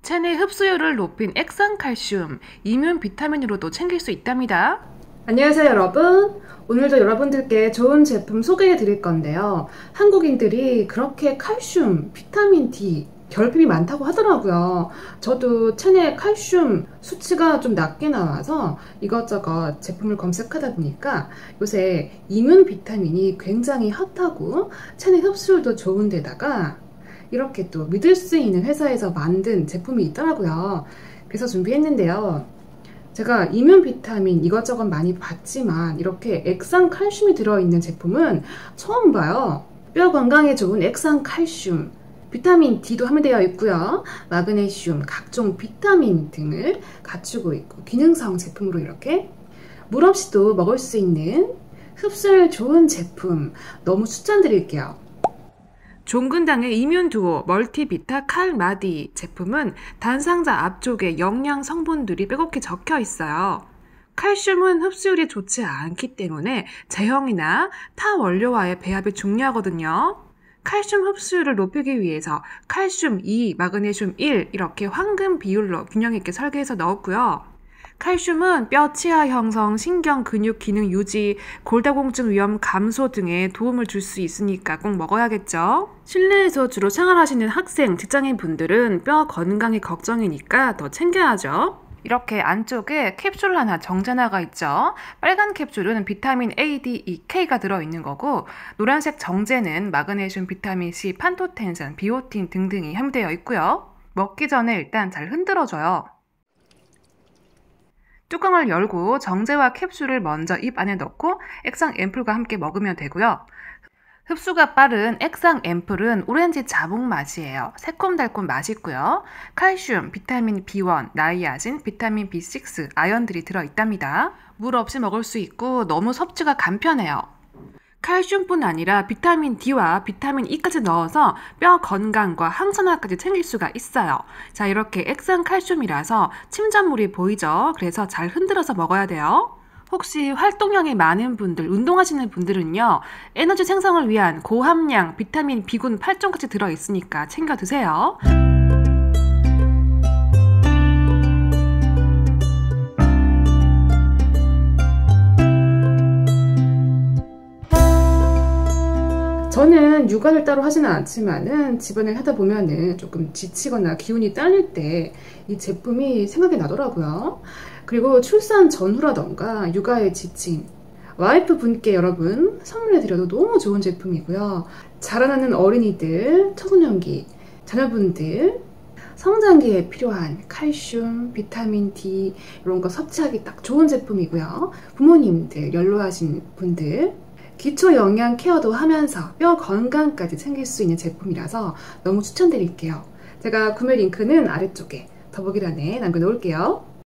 체내 흡수율을 높인 액상칼슘, 이뮨 비타민으로도 챙길 수 있답니다. 안녕하세요 여러분. 오늘도 여러분들께 좋은 제품 소개해 드릴 건데요. 한국인들이 그렇게 칼슘, 비타민 D 결핍이 많다고 하더라고요. 저도 체내 칼슘 수치가 좀 낮게 나와서 이것저것 제품을 검색하다 보니까 요새 이뮨 비타민이 굉장히 핫하고 체내 흡수율도 좋은 데다가 이렇게 또 믿을 수 있는 회사에서 만든 제품이 있더라고요. 그래서 준비했는데요. 제가 이뮨 비타민 이것저것 많이 봤지만 이렇게 액상칼슘이 들어있는 제품은 처음 봐요. 뼈 건강에 좋은 액상칼슘, 비타민 D도 함유되어 있고요. 마그네슘, 각종 비타민 등을 갖추고 있고 기능성 제품으로 이렇게 물 없이도 먹을 수 있는 흡수율 좋은 제품 너무 추천드릴게요. 종근당의 이뮨두오 멀티비타 칼마디 제품은 단상자 앞쪽에 영양 성분들이 빼곡히 적혀 있어요. 칼슘은 흡수율이 좋지 않기 때문에 제형이나 타 원료와의 배합이 중요하거든요. 칼슘 흡수율을 높이기 위해서 칼슘 2, 마그네슘 1 이렇게 황금 비율로 균형 있게 설계해서 넣었고요. 칼슘은 뼈 치아 형성, 신경 근육 기능 유지, 골다공증 위험 감소 등에 도움을 줄 수 있으니까 꼭 먹어야겠죠. 실내에서 주로 생활하시는 학생, 직장인 분들은 뼈 건강이 걱정이니까 더 챙겨야죠. 이렇게 안쪽에 캡슐 하나, 정제 하나가 있죠. 빨간 캡슐은 비타민 A, D, E, K가 들어있는 거고 노란색 정제는 마그네슘, 비타민 C, 판토텐산, 비오틴 등등이 함유되어 있고요. 먹기 전에 일단 잘 흔들어줘요. 뚜껑을 열고 정제와 캡슐을 먼저 입 안에 넣고 액상 앰플과 함께 먹으면 되고요. 흡수가 빠른 액상 앰플은 오렌지 자몽 맛이에요. 새콤달콤 맛있고요. 칼슘, 비타민 B1, 나이아신, 비타민 B6, 아연들이 들어있답니다. 물 없이 먹을 수 있고 너무 섭취가 간편해요. 칼슘뿐 아니라 비타민 D와 비타민 E까지 넣어서 뼈 건강과 항산화까지 챙길 수가 있어요. 자, 이렇게 액상 칼슘이라서 침전물이 보이죠? 그래서 잘 흔들어서 먹어야 돼요. 혹시 활동량이 많은 분들, 운동하시는 분들은요, 에너지 생성을 위한 고함량 비타민 B군 8종까지 들어있으니까 챙겨 드세요. 저는 육아를 따로 하지는 않지만은 집안일 하다 보면은 조금 지치거나 기운이 딸릴 때 이 제품이 생각이 나더라고요. 그리고 출산 전후라던가 육아에 지친 와이프 분께 여러분 선물해 드려도 너무 좋은 제품이고요. 자라나는 어린이들, 청소년기, 자녀분들 성장기에 필요한 칼슘, 비타민 D 이런 거 섭취하기 딱 좋은 제품이고요. 부모님들, 연로하신 분들 기초 영양 케어도 하면서 뼈 건강까지 챙길 수 있는 제품이라서 너무 추천드릴게요. 제가 구매 링크는 아래쪽에 더보기란에 남겨놓을게요.